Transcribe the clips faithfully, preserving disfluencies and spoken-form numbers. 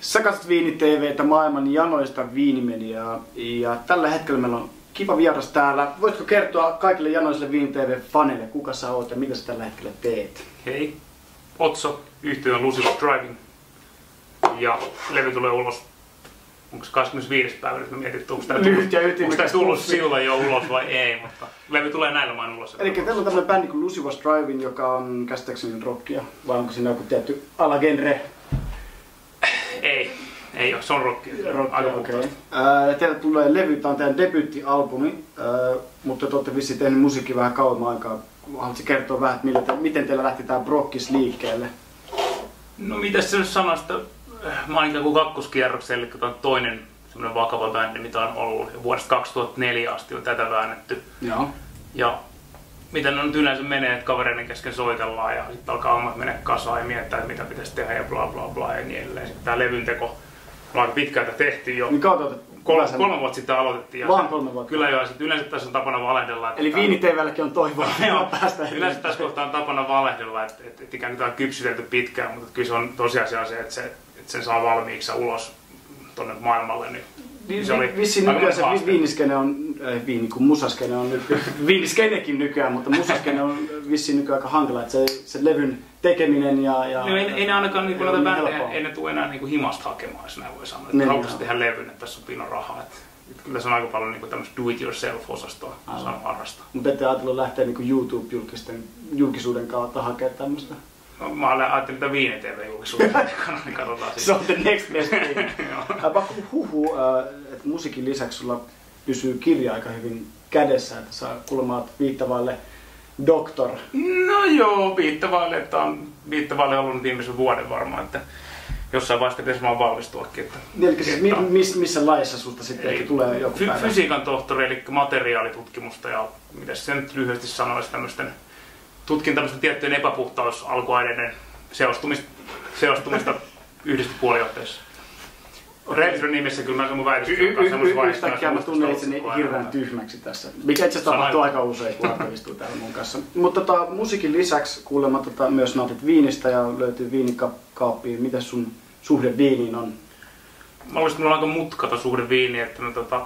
Sä katsot Viini T V:tä, maailman janoista viinimediaa, ja tällä hetkellä meillä on kiva vieras täällä. Voitko kertoa kaikille janoisille Viini T V-faneille, kuka sä oot ja mitä sä tällä hetkellä teet? Hei, Otso, yhtye on Lucy Was Driving, ja levy tulee ulos, onko se kahdeskymmenesviides päivä, nyt mä mietin, että onko tää tullut silloin jo ulos vai ei, mutta levy tulee näillä main ulos. Eli teillä on tämmönen bändi kuin Lucy Was Driving, joka on käsittääkseni rockia, vai onko siinä joku tietty alagenre? Ei, ei ole, se on rockia. Rockia, okei. Okay. Teillä tulee levy, tää on teidän debyyttialbumi, ää, mutta te olette vissiin tehnyt musiikkia vähän kauemman aikaa. Haluatko kertoa vähän, että millä te, miten teillä lähti tää Brokkis liikkeelle? No mitäs se nyt sanoisi, että mä oon ikään kuin kakkoskierroksella, eli on toinen semmoinen vakava bändi, mitä on ollut. Ja vuodesta kaksituhattaneljä asti on tätä väännetty. Joo. Ja miten ne nyt yleensä menee, että kavereiden kesken soitellaan ja sitten alkaa hommat mennä kasaan ja miettää, että mitä pitäisi tehdä ja bla bla bla ja niin edelleen. Sitten tää levyn teko on aika pitkältä tehtiin jo. Niin kauan Kol kolme vuotta sitten aloitettiin. Vaan kolme vuotta? Kyllä joo, sitten yleensä tässä on tapana valehdella. Eli Viini T V:lläkin on toivoa päästä. Yleensä tässä kohtaa on tapana valehdella, että, että, että ikään kuin tämä on kypsytelty pitkään, mutta kyllä se on tosiasia se, että, se, että sen saa valmiiksi ulos tuonne maailmalle. Niin Niin, se oli vissiin nykyään se viiniskene on, ei viini kun musaskene on nykyään, viiniskenekin nykyään, mutta musaskene on vissiin nykyään aika hankala, että se, se levyn tekeminen ja... ja no, ei, ei ne ainakaan niinku noita bändejä, ei ne tule enää niinku himasta hakemaan, jos näin voi sanoa. Että haluaisi tehdä levyn, että tässä on pino rahaa. Että, että kyllä se on aika paljon niinku tämmöistä do-it-yourself-osastoa saanut harrastaa. Mutta ette ajatellut lähteä niinku YouTube-julkisten julkisuuden kautta hakemaan tämmöistä? No, mä ajattelin, mitä Viini T V-julkisuuden aikana, niin katsotaan sitten. Se on the next best thing. Pakko huhu, että musiikin lisäksi sulla pysyy kirja aika hyvin kädessä, että sä kuulemma viittavaille doktor. No joo, viittavaille, että on viittavaille ollut nyt viimeisen vuoden varmaan, että jossain vaiheessa pitäisi vaan valmistuakin. Että, eli siis että, miss, missä laissa sulta sitten ehkä tulee joku fy, päivä? Fysiikan tohtori, eli materiaalitutkimusta ja mitä se nyt lyhyesti sanoisi tämmöisten tutkin tämmöistä tiettyjen epäpuhtausalkuaineiden seostumista, seostumista yhdistöpuolijohteissa. Rehellisyyden nimessä kyllä mä sen mun väitöskirjan kanssa semmoisessa vaiheessa. Yhtäkkiä mä tunnen itseni hirveän tyhmäksi tässä, mikä itse asiassa tapahtuu aika usein, kun Arto istuu täällä mun kanssa. Mutta tota, musiikin lisäksi kuulemma tota, myös nautit viinistä ja löytyy viinikaappiin. Miten sun suhde viiniin on? Mä olisin, mulla on aika mutkata suhde viiniin, että mä tota,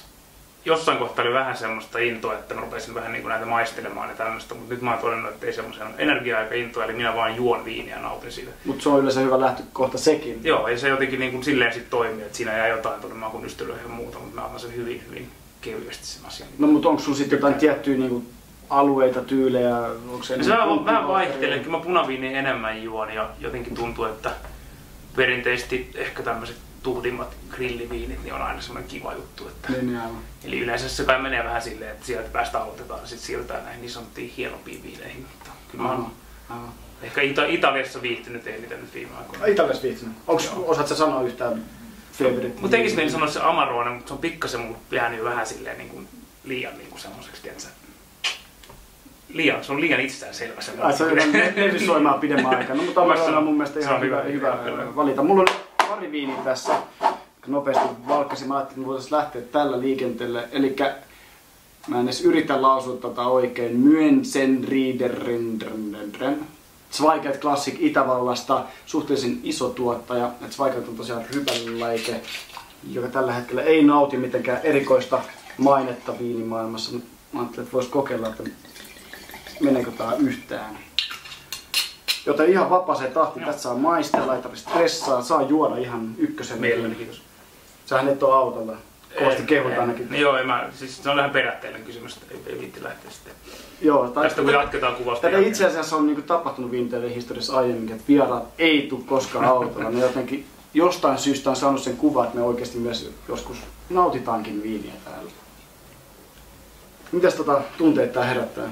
jossain kohtaa oli vähän semmoista intoa, että mä rupesin vähän niin kuin näitä maistelemaan ja tämmöistä, mutta nyt mä oon todennut, että ei semmoisen energiaa eikä intoa, eli minä vaan juon viiniä ja nautin siitä. Mutta se on yleensä hyvä lähtökohta sekin. Joo, ja se jotenkin niin kuin silleen sit toimii, että siinä jää jotain tuonne makun ystelyä ja muuta, mutta mä otan sen hyvin, hyvin kevyesti sen asian. No mutta onko sulla sitten jotain tiettyjä niin kuin alueita, tyylejä? Onko se se vähän, vähän vaihtelee, kyllä mä punaviiniä enemmän juon ja jotenkin tuntuu, että perinteisesti ehkä tämmöiset tuhdimmat grilliviinit niin on aina semmoinen kiva juttu. Että niin, eli yleensä se kai menee vähän silleen, että sieltä päästä aloitetaan ja sitten siirrytään näihin niin sanottiin hienompiin viineihin. Mutta kyllä mä oon ehkä Ita- Italiassa viihtynyt eniten nyt viime aikoina. Italiassa viihtynyt? Osaatko sä sanoa yhtään favorite? Mut tekis mieli sanoa se Amarone, mutta se on pikkasen mun jäänyt vähän silleen niin kuin liian niin kuin semmoiseksi, tiedätkö? Liian, se on liian itsestäänselvä se. Ai, se on levy soimaan pidemmän aikana, no, mutta Amarone on mun mielestä ihan hyvä, hyvä, hyvä valita. Mulla on pari viiniä tässä, nopeasti valkkasin. Mä ajattelin, että voitaisiin lähteä tällä liikenteelle. Eli mä en edes yritä lausua tätä oikein. Müenzenriederrendren. Zweigelt Classic Itävallasta. Suhteellisen iso tuottaja. Zweigelt on tosiaan rypäleläike, joka tällä hetkellä ei nauti mitenkään erikoista mainetta viinimaailmassa. Mä ajattelin, että vois kokeilla, että meneekö tää yhtään. Joten ihan vapaaseen tahtiin, tästä saa maistella, ei tarvitse stressaa, saa juoda ihan ykkösen. Mielelläni, kiitos. Sähän et ole autolla. Kovasti kehut ainakin. No joo, mä, siis se on vähän perätteellinen kysymys, että ei, ei viitti lähteä sitten. Joo, tästä kun jatketaan kuvasta. Tätä itse asiassa on niin kuin tapahtunut Viini T V-historiassa aiemmin, että vieraat ei tule koskaan autolla. Ne jotenkin jostain syystä on saanut sen kuvan, että me oikeasti myös joskus nautitaankin viiniä täällä. Mitäs tota tunteet tää herättää?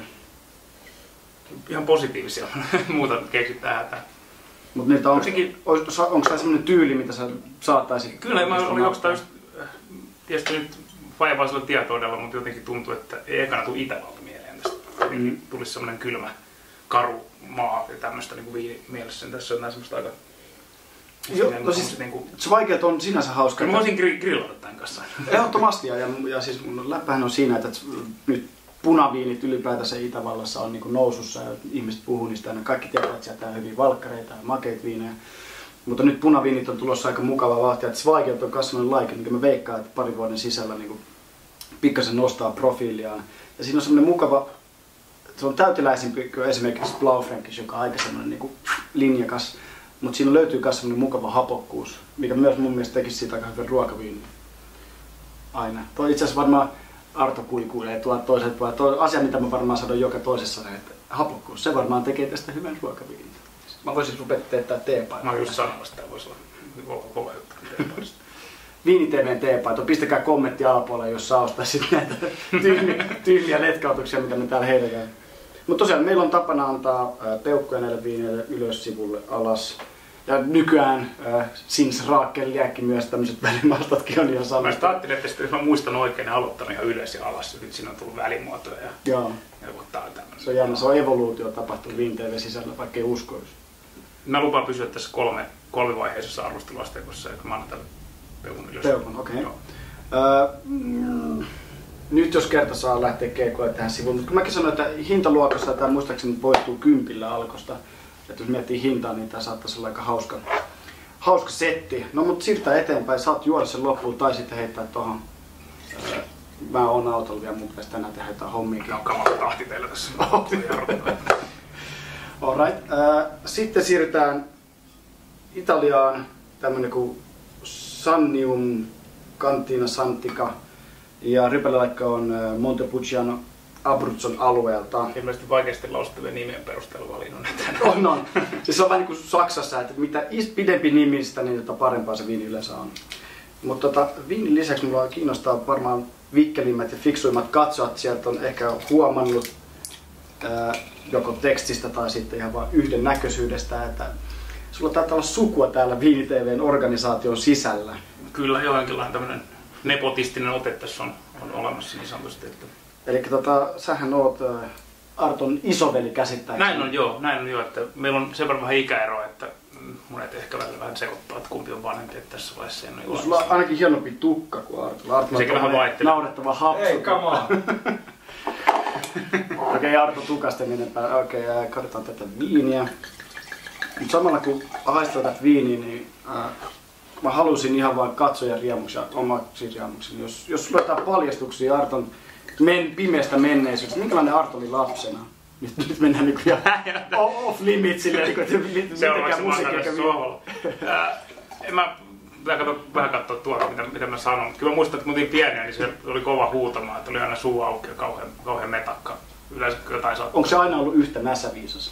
Ihan positiivisia, muuta keksitään hätää. Mut niitä on, onko tää semmonen tyyli, mitä sä saattaisit? Kyllä, mä olin jostain just, tietysti nyt vajavaisella tietoudella, mutta jotenkin tuntuu, että ei ekana tule Itävalta mieleen tästä. Jotenkin mm. tulisi semmonen kylmä, karu maa ja tämmöstä niinku viini mielessä. Tässä on nää semmoista aika... Joo, no siis niinku... Zweigelt on sinänsä hauska. Mä voisin gri grillata tän kanssa. Ehdottomasti, ja, ja siis mun läppähän on siinä, että nyt punaviinit ylipäätänsä Itävallassa on niin nousussa ja ihmiset puhuu niistä aina. Kaikki tietää, että sieltä on hyvin valkkareita ja makeita viinejä. Mutta nyt punaviinit on tulossa aika mukava vauhtia, että Zweigelt on kasvanut laike, mikä mä veikkaan, että parin vuoden sisällä niin pikkasen nostaa profiiliaan. Ja siinä on semmoinen mukava, se on täyteläisempi kuin esimerkiksi Blaufränkisch, joka on aika semmoinen niin linjakas. Mutta siinä löytyy myös semmoinen mukava hapokkuus, mikä myös mun mielestä tekisi siitä aika hyvän ruokaviinin. Aina. Toi itse asiassa varmaan Arto kuikuilee tuolta toiselta puolelta. Tuo asia, mitä mä varmaan sanon joka toisessa, että hapokkuus, se varmaan tekee tästä hyvän ruokaviinin. Mä voisin rupea teettää teepaita. Mä oon just sanomassa, että voisi olla kova juttu teepaista. Viini T V:n teepaita. Pistäkää kommentti alapuolelle, jos saa ostaa sitten näitä tyhmiä, tyhmiä letkautuksia, mitä me täällä heitetään. Mutta tosiaan meillä on tapana antaa peukkuja näille viineille ylös, sivulle, alas. Ja nykyään äh, Sins Raakeliäkin myös tämmöiset välimaastatkin on ihan samasta. Mä ajattelin, että jos mä muistan oikein, niin aloittanut ihan ylös ja alas. Nyt siinä on tullut välimuotoja ja, Joo. ja tää on tämmönen. Se on jännä, se on evoluutio tapahtunut Viini T V sisällä, vaikka ei uskoisi. Mä lupaan pysyä tässä kolme, kolmivaiheisessa arvosteluasteikossa, että mä annan tälle peukun ylös. Peukun, okei. Okay. Mm, nyt jos kerta saa lähteä keikoille tähän sivuun, mutta mäkin sanoin, että hintaluokassa tämä muistaakseni poistuu kympillä alkosta. Että jos miettii hintaa, niin tämä saattaisi olla aika hauska, hauska setti. No mutta siirrytään eteenpäin, saat juoda sen loppuun tai sitten heittää tohon. Öö, mä oon autolla vielä, mun pitäisi tänään tehdä jotain hommiakin. Tämä on kamala tahti teillä tässä. Alright. Öö, sitten siirrytään Italiaan, tämmönen kuin Sannium Cantina Santica. Ja rypäleläikkä on Montepulciano Abruzzon alueelta. Ilmeisesti vaikeasti lausuttavien nimien perusteella valinnut näitä. On, on. Siis se on vähän niin kuin Saksassa, että mitä pidempi nimistä, niin tota parempaa se viini yleensä on. Mutta tota, viinin lisäksi minua kiinnostaa varmaan vikkelimmät ja fiksuimmat katsojat. Sieltä on ehkä huomannut ää, joko tekstistä tai sitten ihan vain yhden näköisyydestä, että sulla taitaa olla sukua täällä Viini T V:n organisaation sisällä. Kyllä jonkinlainen tämmöinen nepotistinen ote tässä on, on olemassa niin sanotusti. Että... Eli tota, sähän oot äh, Arton isoveli käsittääkseni. Näin on joo, näin on joo, että meillä on sen verran vähän ikäeroa, että monet ehkä välillä vähän sekoittaa, että kumpi on vanhempi, että tässä vaiheessa en ole. Sulla on ainakin hienompi tukka kuin Artolla. Artolla sekä vähän vaihtelee. Naurettava hapsu. Ei, come on. Okei, okay, Arto tukasta enempää. Okei, okay, katsotaan tätä viiniä. Mut samalla kun haistetaan tätä viiniä, niin äh, mä halusin ihan vaan katsoja riemuksi ja omaksi riemuksi. Jos, jos sulla on jotain paljastuksia Arton men, pimeästä menneisyydestä, minkälainen Arto oli lapsena? Nyt, nyt mennään niin kuin off limitsille, niin kuin se on vaikka musiikkia sohvalla. En mä vähän katsoa tuolta, mitä, mitä mä sanon, mutta kyllä mä muistan, että kun oltiin pieniä, niin se oli kova huutama, että oli aina suu auki ja kauhean, kauhean metakka. Yleensä jotain saattaa. Onko se aina ollut yhtä näsäviisas?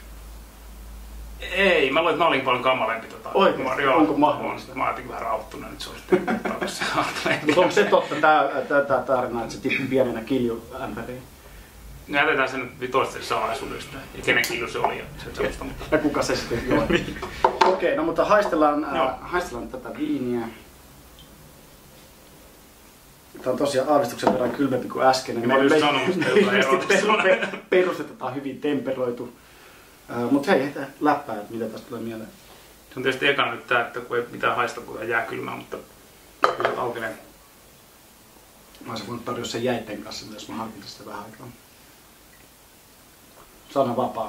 Ei, mä luulen, että mä olin paljon kamalempi. Tota, Oikeesti? Joo, onko mahdollista? Mä ajattelin vähän rauttunut, nyt se on sitten takaisin. Mutta onko se totta tää, tää, tää tarina, että se tippui pienenä kiljuämpäriin? No jätetään sen nyt toisten salaisuudesta, ja kenen kilju se oli ja sen sellaista. Mutta... Ja kuka se sitten joi? Okei, okay, no mutta haistellaan, äh, haistellaan tätä viiniä. Tämä on tosiaan aavistuksen verran kylmempi kuin äskeinen. Mä olin just sanomassa, että perustetaan hyvin temperoitu. Uh, Mutta hei, heitä läppää, että mitä tästä tulee mieleen. Se on tietysti eka nyt tää, että kun ei mitään haista, kun jää kylmää, mutta kyllä aukinen. Mä olisin voinut tarjoa sen jäitten kanssa, jos mä harkitin sitä vähän aikaa. Sana vapaa.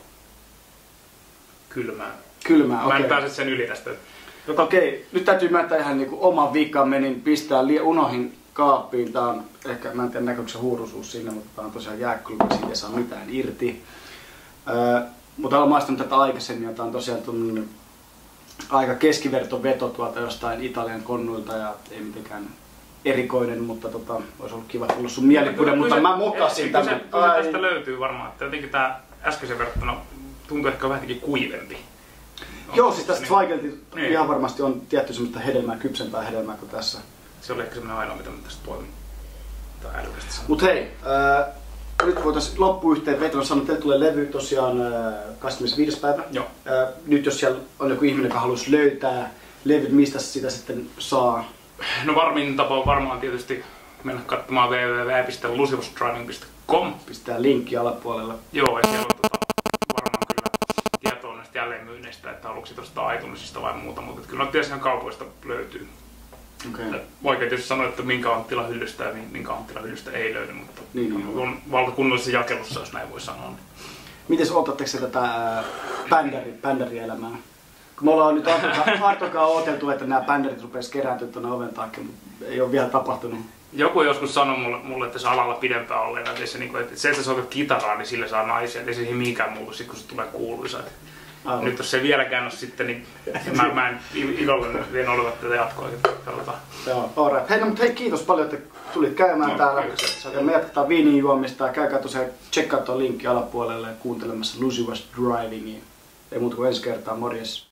Kylmää. Kylmää, Mä okei. en pääse sen yli tästä. Mutta okei, nyt täytyy myöntää ihan niinku oman vikan, menin pistää lie unohin kaappiin. Tää on ehkä, mä en tiedä näkyykö se huuruisuus sinne, mutta tää on tosiaan jääkylmä, siitä ei saa mitään irti. Öö, mutta olen maistanut tätä aikaisemmin ja tää on tosiaan tunnen aika keskivertoveto tuolta jostain Italian konnuilta ja ei mitenkään erikoinen, mutta tota, olisi ollut kiva tulla sun mielipide, mutta mä mokasin tämän. tämän. Kyllä se tästä löytyy varmaan, että jotenkin tää äskeisen verrattuna tuntuu ehkä vähänkin kuivempi. Joo, siis tästä Zweigeltin niin. ihan varmasti on tietty semmoista hedelmää, kypsempää hedelmää kuin tässä. Se oli ehkä semmoinen ainoa, mitä mä tästä poimin. Tai älykästi sanoa. Mut hei, äh, nyt voitaisiin loppuyhteenvetona sanoa, että teille tulee levy tosiaan äh, kahdeskymmenesviides päivä. Joo. Äh, nyt jos siellä on joku ihminen, joka haluaisi löytää levyt, mistä sitä sitten saa? No varmin tapa on varmaan tietysti mennä katsomaan double-u double-u double-u piste lusivosdriving piste com. Pistää linkki alapuolella. Joo, ja siellä on tota, varmaan kyllä tietoa näistä jälleenmyynneistä, että aluksi tuosta iTunesista vai muuta, mutta kyllä tietysti ihan kaupoista löytyy. Okay. Vaikea tietysti sanoa, että minkä Anttila hyllystä ja minkä Anttila hyllystä ei löydy, mutta niin, niin, on valtakunnallisessa jakelussa, jos näin voi sanoa. Miten otatteko tätä äh, bändäri, bändärielämää? Me ollaan nyt Artokaa odoteltu, että nämä bänderit rupes kerääntyä tuonne oven taakse, mutta ei ole vielä tapahtunut. Joku joskus sanoi mulle, mulle että se alalla pidempään olleen, että se, niin kuin, että se, että sä soitat kitaraa, niin sillä saa naisia, että ei se mihinkään muutu sit, kun se tulee kuuluisa. Aivan. Nyt jos se vieläkään ole sitten, niin mä, mä en ilolla en odota tätä jatkoa. Joo, alright. Hei, no, mutta hei, kiitos paljon, että tulit käymään no, täällä. Ja me jatketaan viinin juomista ja käykää tosiaan, tsekkaa tuon linkki alapuolelle ja kuuntelemassa Lucy Was Drivingin. Ei muuta kuin ensi kertaa, morjes.